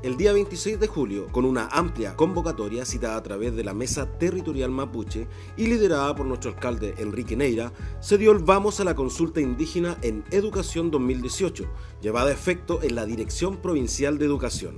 El día 26 de julio, con una amplia convocatoria citada a través de la Mesa Territorial Mapuche y liderada por nuestro alcalde Enrique Neira, se dio el vamos a la consulta indígena en Educación 2018, llevada a efecto en la Dirección Provincial de Educación.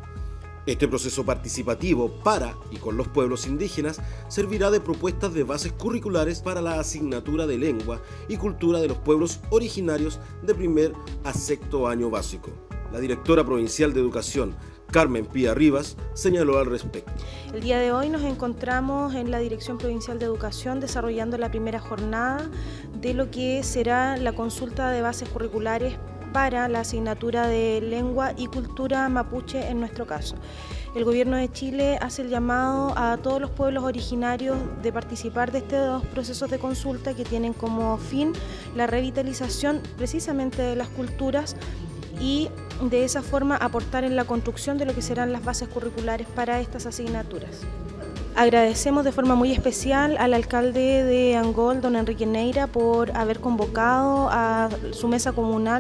Este proceso participativo para y con los pueblos indígenas servirá de propuestas de bases curriculares para la asignatura de lengua y cultura de los pueblos originarios de primer a sexto año básico. La directora provincial de Educación, Carmen Pía Rivas, señaló al respecto. El día de hoy nos encontramos en la Dirección Provincial de Educación desarrollando la primera jornada de lo que será la consulta de bases curriculares para la asignatura de lengua y cultura mapuche en nuestro caso. El Gobierno de Chile hace el llamado a todos los pueblos originarios de participar de estos procesos de consulta que tienen como fin la revitalización precisamente de las culturas y de esa forma aportar en la construcción de lo que serán las bases curriculares para estas asignaturas. Agradecemos de forma muy especial al alcalde de Angol, don Enrique Neira, por haber convocado a su mesa comunal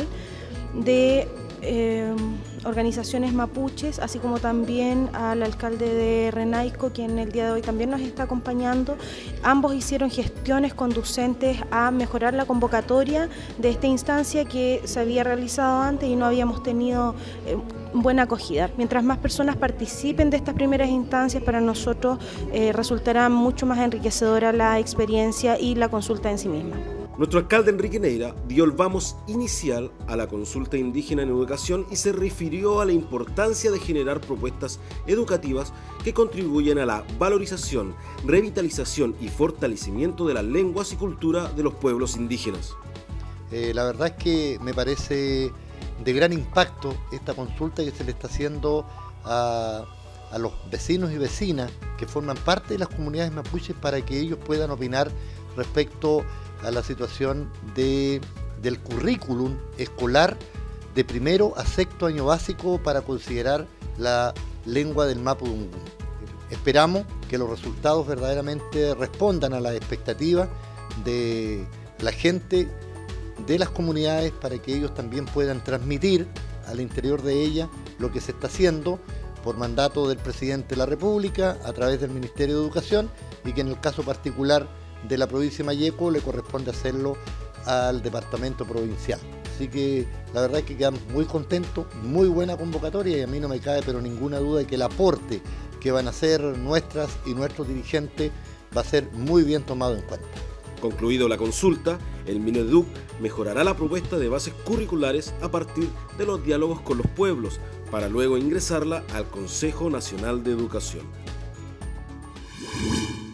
de organizaciones mapuches, así como también al alcalde de Renaico, quien el día de hoy también nos está acompañando. Ambos hicieron gestiones conducentes a mejorar la convocatoria de esta instancia que se había realizado antes y no habíamos tenido buena acogida. Mientras más personas participen de estas primeras instancias, para nosotros resultará mucho más enriquecedora la experiencia y la consulta en sí misma. Nuestro alcalde Enrique Neira dio el vamos inicial a la consulta indígena en educación y se refirió a la importancia de generar propuestas educativas que contribuyan a la valorización, revitalización y fortalecimiento de las lenguas y cultura de los pueblos indígenas. La verdad es que me parece de gran impacto esta consulta que se le está haciendo a los vecinos y vecinas que forman parte de las comunidades mapuches para que ellos puedan opinar respecto a la situación del currículum escolar de primero a sexto año básico para considerar la lengua del mapudungun. Esperamos que los resultados verdaderamente respondan a las expectativas de la gente de las comunidades para que ellos también puedan transmitir al interior de ellas lo que se está haciendo por mandato del presidente de la República a través del Ministerio de Educación y que en el caso particular de la provincia de Malleco le corresponde hacerlo al departamento provincial. Así que la verdad es que quedamos muy contentos, muy buena convocatoria y a mí no me cabe pero ninguna duda de que el aporte que van a hacer nuestras y nuestros dirigentes va a ser muy bien tomado en cuenta. Concluido la consulta, el Mineduc mejorará la propuesta de bases curriculares a partir de los diálogos con los pueblos para luego ingresarla al Consejo Nacional de Educación.